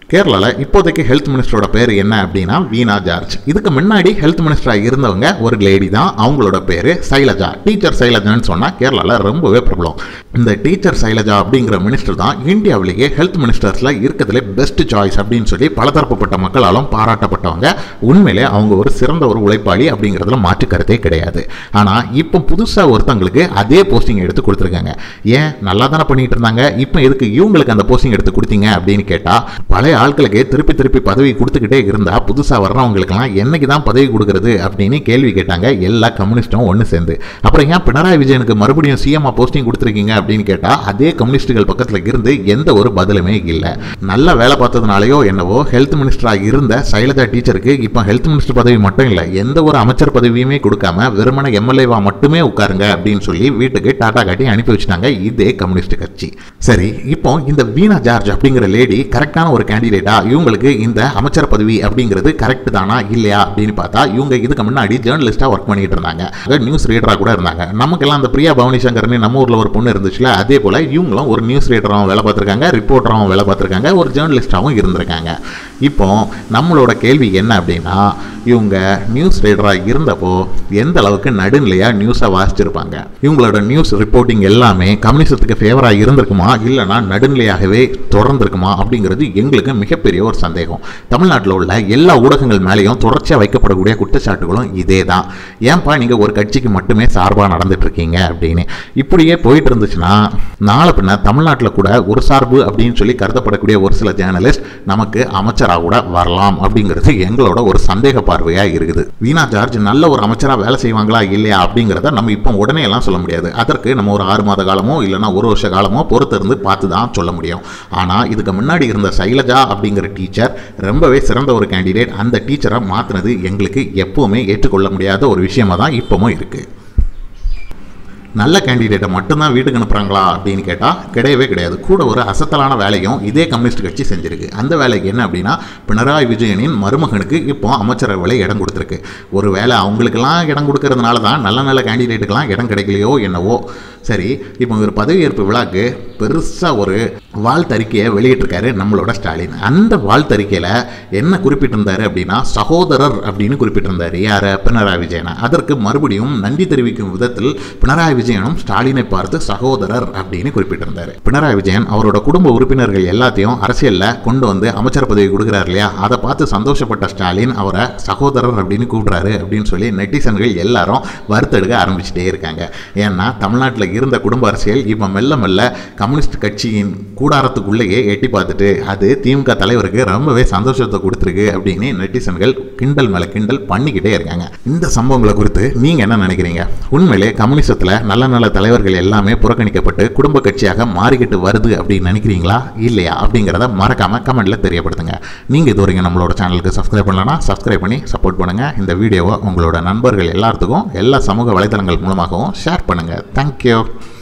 கேரளாவில் இப்போதைக்கு ஹெல்த் மினிஸ்டரோட பேர் என்ன அப்படின்னா வீணா ஜார்ஜ். இதுக்கு முன்னாடி ஹெல்த் மினிஸ்டராக இருந்தவங்க ஒரு லேடி தான், அவங்களோட பேர் சைலஜா. டீச்சர் சைலஜான்னு சொன்னால் கேரளாவில் ரொம்பவே பிரபலம். இந்த டீச்சர் சைலஜா அப்படிங்கிற மினிஸ்டர் தான் இந்தியாவிலேயே ஹெல்த் மினிஸ்டர்ஸில் இருக்கிறதுலே பெஸ்ட் சாய்ஸ் அப்படின்னு சொல்லி பலதரப்பட்ட மக்களாலும் பாராட்டப்பட்டவங்க. உண்மையிலே அவங்க ஒரு சிறந்த ஒரு உழைப்பாளி அப்படிங்கிறதுல மாற்று கருத்தே கிடையாது. ஆனால் இப்போ புதுசாக ஒருத்தங்களுக்கு அதே போஸ்டிங் எடுத்து கொடுத்துருக்காங்க. ஏன் நல்லா தானே பண்ணிட்டு இருந்தாங்க, இப்போ எதுக்கு இவங்களுக்கு அந்த போஸ்டிங் எடுத்து கொடுத்தீங்க அப்படின்னு கேட்டால், பழைய ஆட்களுக்கு திருப்பி பதவி கொடுத்துக்கிட்டே இருந்தால் புதுசாக வர்றவங்களுக்கெல்லாம் என்னைக்கு தான் பதவி கொடுக்கறது அப்படின்னு கேள்வி கேட்டாங்க எல்லா கம்யூனிஸ்டும் ஒன்று சேர்ந்து. அப்புறம் ஏன் பினராயி விஜயனுக்கு மறுபடியும் சிஎம்ஆ போஸ்டிங் கொடுத்துருக்கீங்க அப்படின்னு கேட்டால் அதே கம்யூனிஸ்டுகள் பக்கத்தில் இருந்து எந்த ஒரு பதிலுமே இல்லை. நல்ல வேலை பார்த்ததுனாலையோ என்னவோ ஹெல்த் மினிஸ்டராக இருந்த சைலஜா டீச்சருக்கு இப்போ ஹெல்த் மினிஸ்டர் பதவி மட்டும் இல்லை, எந்த ஒரு அமைச்சர் பதவியுமே கொடுக்காம வெறுமன எம்எல்ஏவா மட்டுமே உட்காருங்க அப்படின்னு சொல்லி வீட்டுக்கு டாடா காட்டி அனுப்பி வச்சுட்டாங்க இதே கம்யூனிஸ்ட் கட்சி. சரி, இப்போ இந்த வீணா ஜார்ஜ் அப்படிங்கிற லேடி கரெக்டான ஒரு கேண்டிடேட்டா, இவங்களுக்கு இந்த அமைச்சர் பதவி அப்படிங்கிறது கரெக்ட் தானா இல்லையா அப்படின்னு பார்த்தா, இவங்க இதுக்கு முன்னாடி ஜேர்னலிஸ்டாக ஒர்க் பண்ணிட்டு இருந்தாங்க, நியூஸ் ரீடராக கூட இருந்தாங்க. நமக்கெல்லாம் அந்த பிரியா பவானி சங்கர்னு நம்ம ஊரில் ஒரு பொண்ணு இருந்துச்சுல, அதே போல் இவங்களும் ஒரு நியூஸ் ரீடராகவும் வேலை பார்த்துருக்காங்க, ரிப்போர்ட்டராகவும் வேலை பார்த்துருக்காங்க, ஒரு ஜேர்னலிஸ்டாகவும் இருந்திருக்காங்க. இப்போ நம்மளோட கேள்வி என்ன அப்படின்னா, இவங்க நியூஸ் ரீடராக இருந்தப்போ எந்த அளவுக்கு நடுநிலையாக நியூஸை வாசிச்சிருப்பாங்க, இவங்களோட நியூஸ் ரிப்போர்ட்டிங் எல்லாமே கம்யூனிசத்துக்கு ஃபேவராக இருந்திருக்குமா இல்லைனா நடுநிலையாகவே தொடர்ந்துருக்குமா அப்படிங்கிறது எங்களுக்கு மிகப்பெரிய ஒரு சந்தேகம். தமிழ்நாட்டில் உள்ள எல்லா ஊடகங்கள் மேலேயும் தொடர்ச்சியாக வைக்கப்படக்கூடிய குற்றச்சாட்டுகளும் இதே தான். ஏன்பா நீங்கள் ஒரு கட்சிக்கு மட்டுமே சார்பாக நடந்துட்டு இருக்கீங்க அப்படின்னு. இப்படியே போயிட்டு இருந்துச்சுன்னா நாளை பின்ன தமிழ்நாட்டில் கூட ஒரு சார்பு அப்படின்னு சொல்லி கருதப்படக்கூடிய ஒரு சில ஜேர்னலிஸ்ட் நமக்கு அமைச்சராக கூட வரலாம் அப்படிங்கிறது எங்களோட ஒரு சந்தேக பார்வையாக இருக்குது. வீணா ஜார்ஜ் நல்ல ஒரு அமைச்சராக வேலை செய்வாங்களா இல்லையா அப்படிங்கிறத நம்ம இப்போ உடனே எல்லாம் சொல்ல முடியாது. அதற்கு நம்ம ஒரு 6 மாத காலமோ இல்லைனா ஒரு வருஷ காலமோ பொறுத்திருந்து பார்த்து தான் சொல்ல முடியும். ஆனால் இதுக்கு முன்னாடி இருந்த சைலஜா அப்படிங்கிற டீச்சர் ரொம்பவே சிறந்த ஒரு கேண்டிடேட். அந்த டீச்சரை மாற்றினது எங்களுக்கு எப்பவுமே ஏற்றுக்கொள்ள முடியாத ஒரு விஷயமா தான் இப்பவும் இருக்குது. நல்ல கேண்டிடேட்டை மட்டும்தான் வீட்டுக்கு அனுப்புகிறாங்களா அப்படின்னு கேட்டால் கிடையவே கிடையாது. கூட ஒரு அசத்தலான வேலையும் இதே கம்யூனிஸ்ட் கட்சி செஞ்சுருக்கு. அந்த வேலைக்கு என்ன அப்படின்னா, பினராயி விஜயனின் மருமகனுக்கு இப்போ அமைச்சரவையில் இடம் கொடுத்துருக்கு. ஒரு வேலை அவங்களுக்கெல்லாம் இடம் கொடுக்கறதுனால தான் நல்ல கேண்டிடேட்டுக்கெல்லாம் இடம் கிடைக்கலையோ என்னவோ. சரி, இப்போ ஒரு பதவியேற்பு விழாக்கு பெருசாக ஒரு வாழ்த்தறிக்கையை வெளியிட்டிருக்காரு நம்மளோட ஸ்டாலின். அந்த வாழ்த்தறிக்கையில் என்ன குறிப்பிட்டிருந்தாரு அப்படின்னா, சகோதரர் அப்படின்னு குறிப்பிட்டிருந்தார். யார்? பினராயி விஜயனை. அதற்கு மறுபடியும் நன்றி தெரிவிக்கும் விதத்தில் பினராயி விஜயனும் ஸ்டாலினை பார்த்து சகோதரர் அப்படின்னு குறிப்பிட்டிருந்தார். பினராயி விஜயன் அவரோட குடும்ப உறுப்பினர்கள் எல்லாத்தையும் அரசியலில் கொண்டு வந்து அமைச்சர் பதவி கொடுக்குறாரு இல்லையா, அதை பார்த்து சந்தோஷப்பட்ட ஸ்டாலின் அவரை சகோதரர் அப்படின்னு கூப்பிடுறாரு அப்படின்னு சொல்லி நெட்டிசன்கள் எல்லாரும் வறுத்தெடுக்க ஆரம்பிச்சுட்டே இருக்காங்க. ஏன்னா தமிழ்நாட்டில் இருந்த குடும்ப அரசியல் இப்போ மெல்ல கம்யூனிஸ்ட் கட்சியின் கூடாரத்துக்குள்ளேயே எட்டி பார்த்துட்டு அது திமுக தலைவருக்கு ரொம்பவே சந்தோஷத்தை கொடுத்துருக்கு அப்படின்னு நெட்டிசன்கள் கிண்டல் மேலே கிண்டல் பண்ணிக்கிட்டே இருக்காங்க. இந்த சம்பவங்களை குறித்து நீங்கள் என்ன நினைக்கிறீங்க? உண்மையிலே கம்யூனிசத்தில் நல்ல தலைவர்கள் எல்லாமே புறக்கணிக்கப்பட்டு குடும்ப கட்சியாக மாறிக்கிட்டு வருது அப்படின்னு நினைக்கிறீங்களா இல்லையா அப்படிங்கிறத மறக்காமல் கமெண்ட்டில் தெரியப்படுத்துங்க. நீங்கள் இது வரைக்கும் நம்மளோட சேனலுக்கு சப்ஸ்கிரைப் பண்ணலன்னா சப்ஸ்கிரைப் பண்ணி சப்போர்ட் பண்ணுங்கள். இந்த வீடியோவை உங்களோட நண்பர்கள் எல்லாத்துக்கும் எல்லா சமூக வலைதளங்கள் மூலமாகவும் ஷேர் பண்ணுங்கள். தேங்க்யூ.